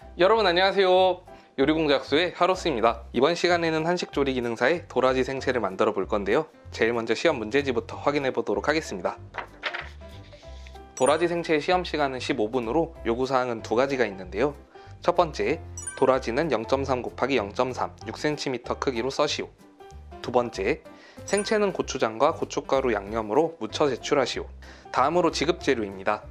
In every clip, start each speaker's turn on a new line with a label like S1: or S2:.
S1: 여러분 안녕하세요. 요리공작소의 하로스입니다. 이번 시간에는 한식조리 기능사의 도라지 생채를 만들어 볼 건데요. 제일 먼저 시험 문제지부터 확인해 보도록 하겠습니다. 도라지 생채의 시험 시간은 15분으로 요구사항은 두 가지가 있는데요. 첫 번째, 도라지는 0.3 곱하기 0.3, 6cm 크기로 써시오. 두 번째, 생채는 고추장과 고춧가루 양념으로 무쳐 제출하시오. 다음으로 지급재료입니다.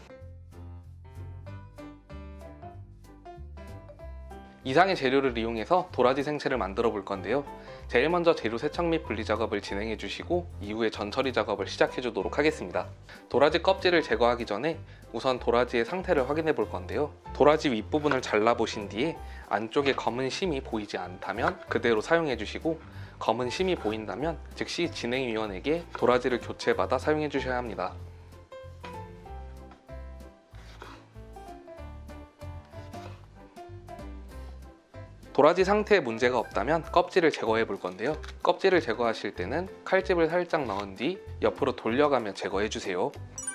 S1: 이상의 재료를 이용해서 도라지 생채를 만들어 볼 건데요. 제일 먼저 재료 세척 및 분리 작업을 진행해 주시고 이후에 전처리 작업을 시작해 주도록 하겠습니다. 도라지 껍질을 제거하기 전에 우선 도라지의 상태를 확인해 볼 건데요. 도라지 윗부분을 잘라 보신 뒤에 안쪽에 검은 심이 보이지 않다면 그대로 사용해 주시고, 검은 심이 보인다면 즉시 진행위원에게 도라지를 교체받아 사용해 주셔야 합니다. 도라지 상태에 문제가 없다면 껍질을 제거해 볼 건데요. 껍질을 제거하실 때는 칼집을 살짝 넣은 뒤 옆으로 돌려가며 제거해 주세요.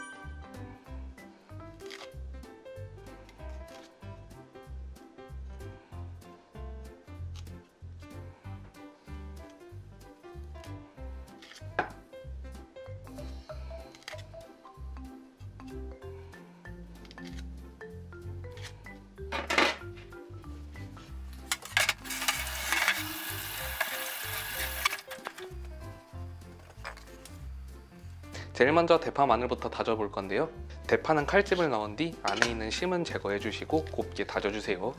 S1: 제일 먼저 대파 마늘부터 다져 볼 건데요. 대파는 칼집을 넣은 뒤 안에 있는 심은 제거해 주시고 곱게 다져 주세요.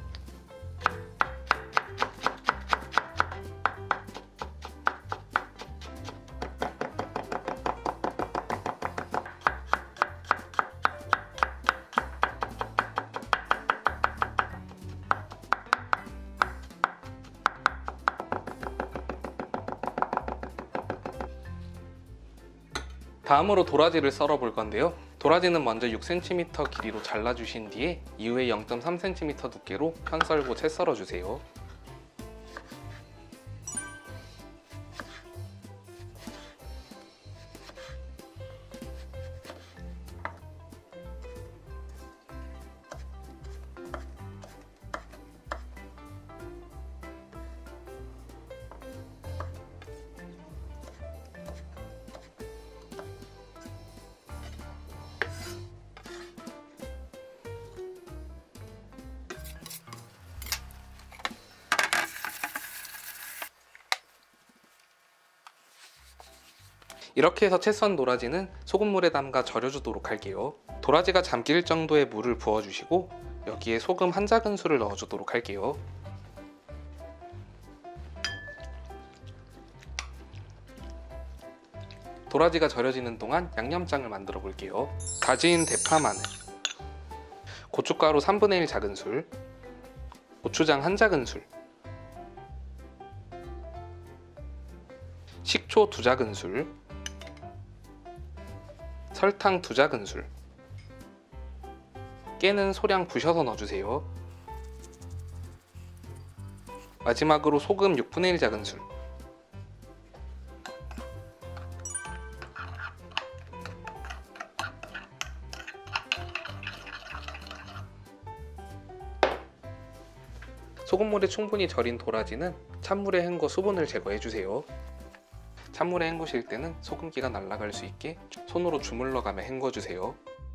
S1: 다음으로 도라지를 썰어 볼 건데요. 도라지는 먼저 6cm 길이로 잘라 주신 뒤에 이후에 0.3cm 두께로 편 썰고 채 썰어 주세요. 이렇게 해서 채 썬 도라지는 소금물에 담가 절여주도록 할게요. 도라지가 잠길 정도의 물을 부어주시고 여기에 소금 한 작은술을 넣어주도록 할게요. 도라지가 절여지는 동안 양념장을 만들어 볼게요. 다진 대파 마늘, 고춧가루 3분의 1 작은술, 고추장 1 작은술, 식초 2 작은술, 설탕 2 작은술, 깨는 소량 부셔서 넣어주세요. 마지막으로 소금 6분의 1 작은술, 소금물에 충분히 절인 도라지는 찬물에 헹궈 수분을 제거해주세요. 찬물에 헹구실 때는 소금기가 날아갈 수 있게 손으로 주물러가며 헹궈주세요.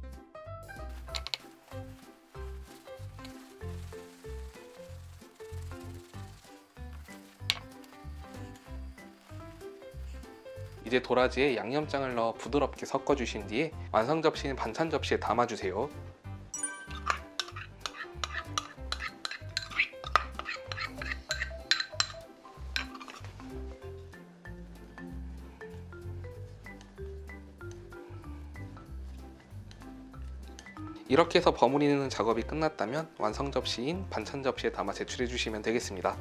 S1: 이제 도라지에 양념장을 넣어 부드럽게 섞어주신 뒤에 완성 접시인 반찬 접시에 담아주세요. 이렇게 해서 버무리는 작업이 끝났다면 완성 접시인 반찬 접시에 담아 제출해 주시면 되겠습니다.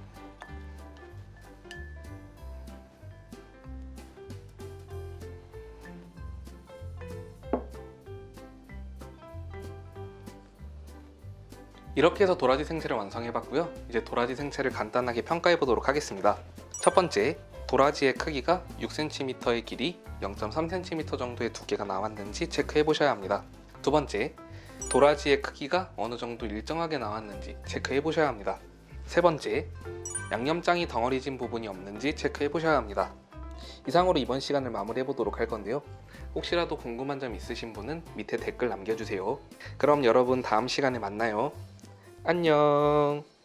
S1: 이렇게 해서 도라지 생채를 완성해 봤고요. 이제 도라지 생채를 간단하게 평가해 보도록 하겠습니다. 첫 번째, 도라지의 크기가 6cm의 길이, 0.3cm 정도의 두께가 나왔는지 체크해 보셔야 합니다. 두 번째, 도라지의 크기가 어느 정도 일정하게 나왔는지 체크해 보셔야 합니다. 세 번째, 양념장이 덩어리진 부분이 없는지 체크해 보셔야 합니다. 이상으로 이번 시간을 마무리해 보도록 할 건데요. 혹시라도 궁금한 점 있으신 분은 밑에 댓글 남겨주세요. 그럼 여러분 다음 시간에 만나요. 안녕.